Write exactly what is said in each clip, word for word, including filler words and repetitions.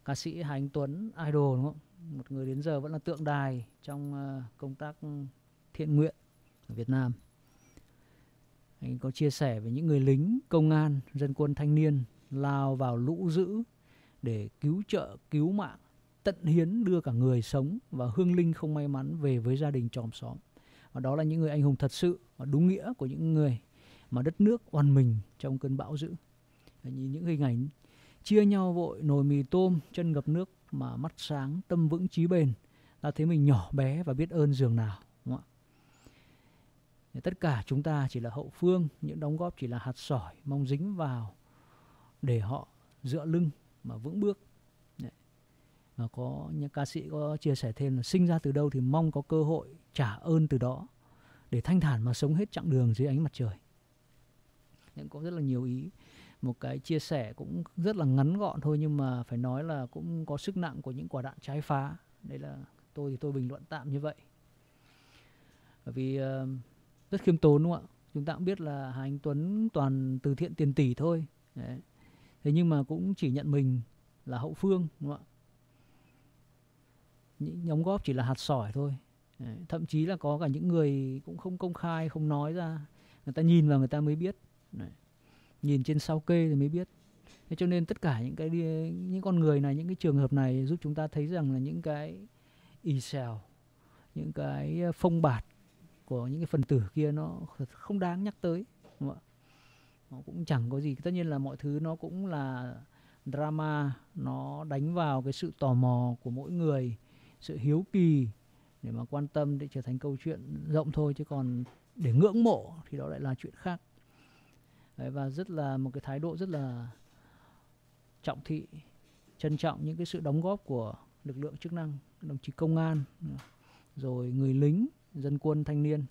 ca sĩ Hà Anh Tuấn, idol đúng không? Một người đến giờ vẫn là tượng đài trong uh, công tác thiện nguyện ở Việt Nam. Anh có chia sẻ về những người lính, công an, dân quân thanh niên lao vào lũ dữ để cứu trợ, cứu mạng, tận hiến đưa cả người sống và hương linh không may mắn về với gia đình chòm xóm. Và đó là những người anh hùng thật sự và đúng nghĩa của những người mà đất nước oằn mình trong cơn bão dữ. Nhìn những hình ảnh chia nhau vội nồi mì tôm, chân ngập nước mà mắt sáng, tâm vững chí bền, ta thấy mình nhỏ bé và biết ơn dường nào, đúng không ạ? Tất cả chúng ta chỉ là hậu phương, những đóng góp chỉ là hạt sỏi mong dính vào để họ dựa lưng mà vững bước. Đấy. Và có những ca sĩ có chia sẻ thêm là sinh ra từ đâu thì mong có cơ hội trả ơn từ đó để thanh thản mà sống hết chặng đường dưới ánh mặt trời. Nên có rất là nhiều ý. Một cái chia sẻ cũng rất là ngắn gọn thôi, nhưng mà phải nói là cũng có sức nặng của những quả đạn trái phá. Đây là tôi thì tôi bình luận tạm như vậy. Bởi vì uh, rất khiêm tốn đúng không ạ? Chúng ta cũng biết là Hà Anh Tuấn toàn từ thiện tiền tỷ thôi. Đấy. Thế nhưng mà cũng chỉ nhận mình là hậu phương đúng không ạ? Những đóng góp chỉ là hạt sỏi thôi. Đấy. Thậm chí là có cả những người cũng không công khai, không nói ra. Người ta nhìn vào người ta mới biết. Đấy. Nhìn trên sao kê thì mới biết. Thế cho nên tất cả những cái những con người này, những cái trường hợp này giúp chúng ta thấy rằng là những cái ì xèo, những cái phông bạt của những cái phần tử kia nó không đáng nhắc tới, đúng không ạ? Nó cũng chẳng có gì. Tất nhiên là mọi thứ nó cũng là drama, nó đánh vào cái sự tò mò của mỗi người, sự hiếu kỳ để mà quan tâm để trở thành câu chuyện rộng thôi, chứ còn để ngưỡng mộ thì đó lại là chuyện khác. Đấy, và rất là một cái thái độ rất là trọng thị, trân trọng những cái sự đóng góp của lực lượng chức năng, đồng chí công an, rồi người lính, dân quân, thanh niên.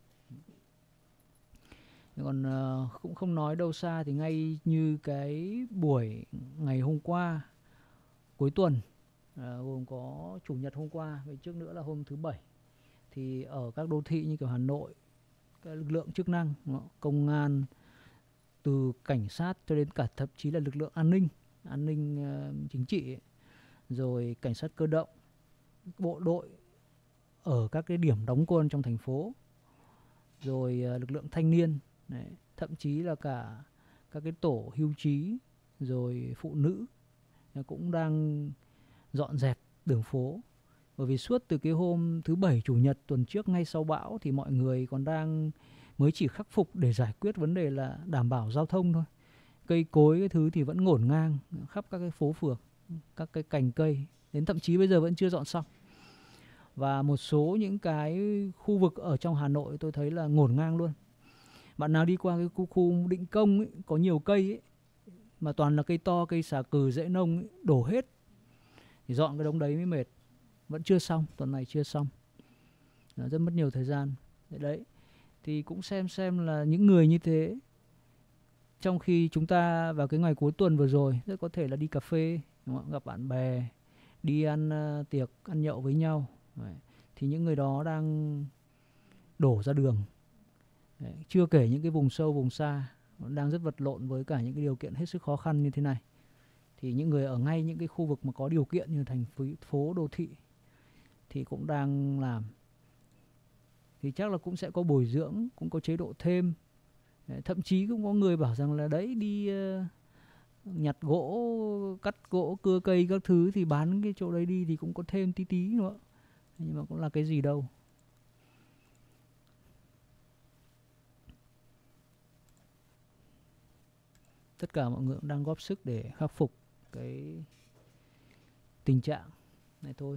Còn uh, cũng không nói đâu xa thì ngay như cái buổi ngày hôm qua, cuối tuần, uh, gồm có chủ nhật hôm qua, và trước nữa là hôm thứ bảy, thì ở các đô thị như kiểu Hà Nội, các lực lượng chức năng, công an, từ cảnh sát cho đến cả thậm chí là lực lượng an ninh, an ninh uh, chính trị, rồi cảnh sát cơ động, bộ đội ở các cái điểm đóng quân trong thành phố, rồi uh, lực lượng thanh niên, đấy, thậm chí là cả các cái tổ hưu trí, rồi phụ nữ cũng đang dọn dẹp đường phố. Bởi vì suốt từ cái hôm thứ bảy chủ nhật tuần trước ngay sau bão thì mọi người còn đang mới chỉ khắc phục để giải quyết vấn đề là đảm bảo giao thông thôi. Cây cối cái thứ thì vẫn ngổn ngang khắp các cái phố phường, các cái cành cây, đến thậm chí bây giờ vẫn chưa dọn xong. Và một số những cái khu vực ở trong Hà Nội tôi thấy là ngổn ngang luôn. Bạn nào đi qua cái khu, khu Định Công ấy, có nhiều cây ấy, mà toàn là cây to, cây xà cừ, rễ nông ấy, đổ hết. Thì dọn cái đống đấy mới mệt. Vẫn chưa xong, tuần này chưa xong. Nó rất mất nhiều thời gian. Đấy, thì cũng xem xem là những người như thế, trong khi chúng ta vào cái ngày cuối tuần vừa rồi rất có thể là đi cà phê, đúng không? Gặp bạn bè, đi ăn uh, tiệc, ăn nhậu với nhau. Đấy. Thì những người đó đang đổ ra đường. Đấy. Chưa kể những cái vùng sâu, vùng xa đang rất vật lộn với cả những cái điều kiện hết sức khó khăn như thế này. Thì những người ở ngay những cái khu vực mà có điều kiện như thành phố, đô thị thì cũng đang làm. Thì chắc là cũng sẽ có bồi dưỡng, cũng có chế độ thêm. Đấy, thậm chí cũng có người bảo rằng là đấy đi uh, nhặt gỗ, cắt gỗ, cưa cây các thứ thì bán cái chỗ đấy đi thì cũng có thêm tí tí nữa. Nhưng mà cũng là cái gì đâu. Tất cả mọi người cũng đang góp sức để khắc phục cái tình trạng này thôi.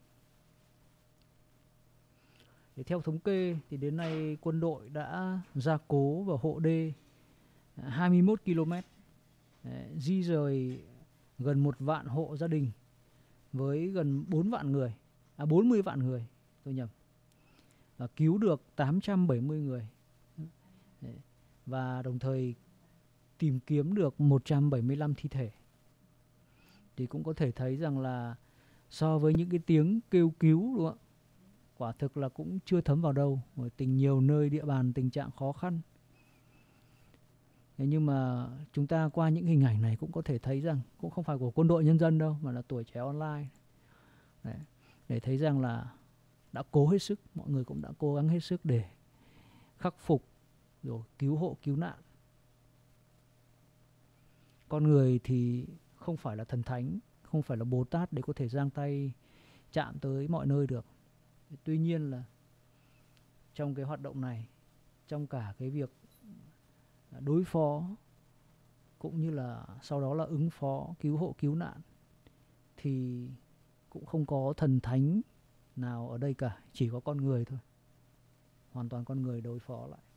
Để theo thống kê thì đến nay quân đội đã gia cố và hộ đê hai mươi mốt ki lô mét, đấy, di rời gần một vạn hộ gia đình với gần bốn vạn người, à bốn mươi vạn người, tôi nhầm, và cứu được tám trăm bảy mươi người, đấy, và đồng thời tìm kiếm được một trăm bảy mươi lăm thi thể. Thì cũng có thể thấy rằng là so với những cái tiếng kêu cứu, đúng không ạ, quả thực là cũng chưa thấm vào đâu. Bởi tình nhiều nơi địa bàn tình trạng khó khăn. Thế nhưng mà chúng ta qua những hình ảnh này cũng có thể thấy rằng cũng không phải của Quân đội Nhân dân đâu, mà là Tuổi Trẻ Online. Đấy, để thấy rằng là đã cố hết sức, mọi người cũng đã cố gắng hết sức để khắc phục rồi cứu hộ cứu nạn. Con người thì không phải là thần thánh, không phải là Bồ Tát để có thể giang tay chạm tới mọi nơi được. Tuy nhiên là trong cái hoạt động này, trong cả cái việc đối phó cũng như là sau đó là ứng phó cứu hộ cứu nạn, thì cũng không có thần thánh nào ở đây cả, chỉ có con người thôi, hoàn toàn con người đối phó lại.